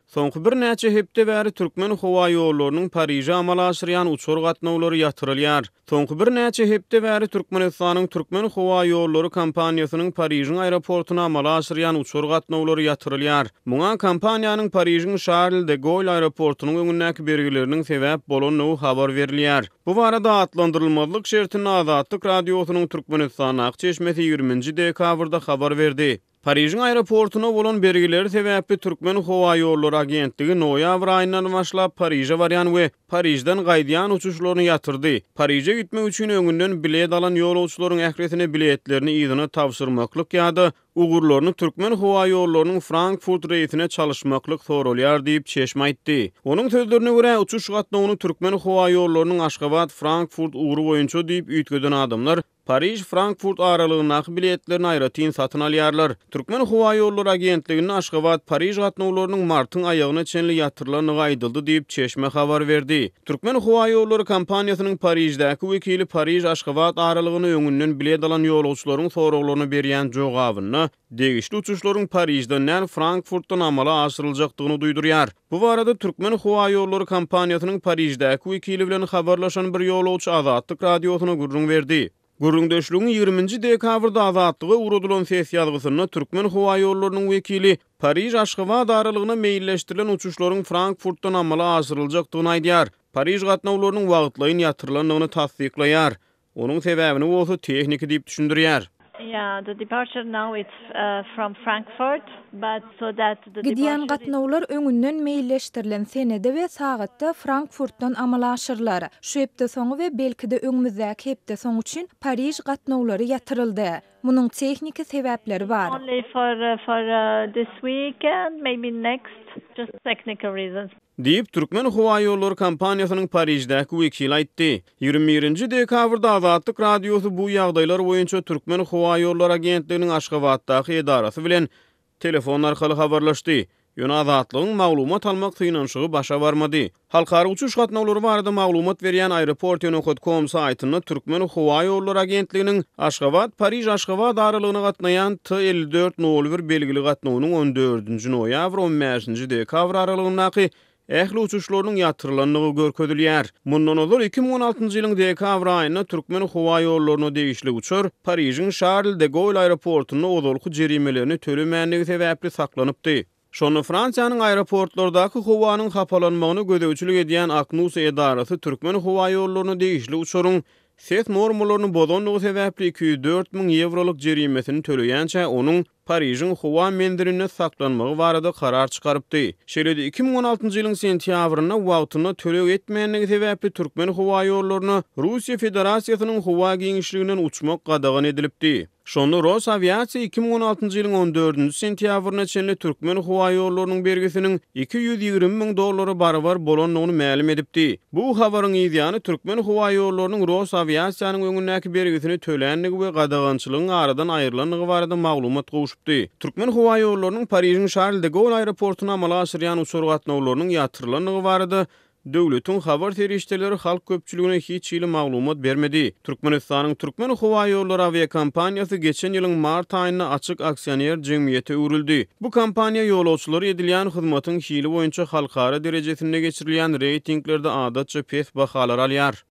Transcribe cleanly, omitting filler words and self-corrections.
Soňky bir näçe hepde bäri türkmen howa ýollarynyň Paryja amala aşyrýan uçur gatnawlary ýatyrylýar. Soňky bir näçe hepde bäri Türkmenistanyň türkmen howa ýollary kompaniýasynyň Paryjyň aeroportuna amala aşyrýan uçur gatnawlary ýatyrylýar. Muňa kompaniýanyň Paryjyň Charles de Gaulle aeroportunyň öňündäki belgileriniň sebäp bolanyny habar berilýär. Bu barada atlandyrylmalyk şertini Azatlyk radiosynyň Türkmenistan akçeşmesi 20-nji dekabrda habar berdi. Paryjyň aeroportuna bolan belgileri sebäpli Türkmen howa ýollary agentligi noýabr aýyndan başlap Paryja barýan we Paryjdan gaýdýan uçuşlaryny ýatyrdy. Paryja gitmek üçin öňünden bilet alan ýolagçylaryň ähretine biletlerini ýygyna tapşyrmaklyk ýa-da ugurlaryny Türkmen howa ýollarynyň Frankfurt reýsine çalışmaklyk sorulýar diýip çeşme aýtdy. Onuň sözlerine görä uçuş gatnawyny Türkmen howa ýollarynyň Aşgabat Frankfurt uguru boýunça diýip üýtgeden adamlar Paryj-Frankfurt aralygyndaky biletlerini aýratyn satyn alýarlar. Türkmen howa ýollary agentliginiň Aşgabat Paryj gatnawlarynyň martyň aýagyna çenli ýatyrylanyny gaýdyldy diýip çeşme habar berdi. Türkmen howa ýollary kompaniýasynyň Paryjdäki wekili Paryj-Aşgabat aralygyny öňünden bilet alan ýolagçylaryň soraglaryna berýän jogabyny degişli uçuşlaryň Paryjdan näme Frankfurtdan amala aşyryljakdygyny duýdurýar. Bu barada Türkmen howa ýollary kompaniýasynyň Paryjdäki wekili bilen habarlaşan bir ýolagçy Azatlyk radiosyna gurrun berdi. Gurrundaşlygyň 20-nji dekabrda Azatlyga urudulan sessiýalgysyna Türkmen howa ýollarynyň wekili Paryj-Aşgabat aralygyna meýilleşdirilen uçuşlaryň Frankfurtdan amala aşyryljakdygyny aýdýar. Paryj gatnawlarynyň wagtlaýyn ýatyrylanyny tasdikleýär. Onuň sebäbini bolsa tehnik diýip düşündirýär. Yeah, the departure now it's from Frankfurt, but so that the Gidiýän gatnawlar öňünden meýilleşdirilen senede we sagatda Frankfurtdan amala aşyrlar. Şu hepde soňu we belki de öňümizdäki hepde soň üçin Paryj gatnawlary ýatyryldy. Munyň tehnik sebäpleri bar. Only for this weekend, maybe next, just technical reasons. Diýip Türkmen howa ýollary kompaniýasynyň Paryjdäki wekili aýtdy. 21-nji dekabrda Azatlyk radiosy bu ýagdaýlar boýunça Türkmen howa ýollary agentliginiň Aşgabatdaky edarasy bilen telefon arkaly habarlaşdy. Ýöne Azatlygyň maglumat almak synanşygy başa barmady. Halkara uçuş gatnawlary barada maglumat berýän aeroport.com saýtyna Türkmen howa ýollary agentliginiň Aşgabat Paryj-Aşgabat aralygyna gatnaýan T5401 belgili gatnawynyň 14-nji noýabr 15-nji dekabr aralygyndaky ähli uçuşlarynyň ýatyrylanyny görkezilýär. Mundan öňür 2016-njy ýylyň dekabr aýynda Türkmen howa ýollaryna degişli uçur Paryjyň Charles de Gaulle aeroportuna odolky jerimelerini tölemänligi sebäpli saklanypdy. Şonu Fransiýanyň aeroportlardaky howanyň hapalanmagyny gödäwçilik edýän Aknus edarasy Türkmen howa ýollaryna degişli uçuryň ses normalaryny bozanlygy sebäpli 204 000 euroluk jerimesini töleýänçä onuň Paryjyň howa mendirine saklanmagy barada karar çykarypdy. Şeýle 2016-njy ýylyň sentýabryna wagtyna töleg etmeýänligi sebäpli Türkmen howa ýollaryna Russiýa Federasiýasynyň howa giňişliginden uçmak gadagan edilipdi. Şonu Rosaviasiýa 2016-njy ýylyň 14-nji sentýabryna çenli Türkmen howa ýollarynyň bergisiniň $220 000 barabar bolanlygyny ma'lum edipdi. Bu habaryň ýa-da Türkmen howa ýollarynyň Rosaviasiýanyň öňündäki bergisini tölänligi we gadagançylygyň aradan aýrylanlygy barada maglumat gowuşupdy. Türkmen howa ýollarynyň Paryjyň Charles de Gaulle aeroportuna amala aşyrýan uçur gatnawlarynyň ýatyrylanyny barada döwletiň habar terişdeleri halk köpçüligine hiç ýyly maglumat bermedi. Türkmenistanyň Türkmen howa ýollary aviakompaniýasy geçen ýylyň mart aýyna açyk aksioner jemgyýete urildi. Bu kompaniýa ýolagçylary edilýän hyzmatyň hili boýunça halkara derejesinde geçirilýän reytinglerde adatça pes bahalar alýar.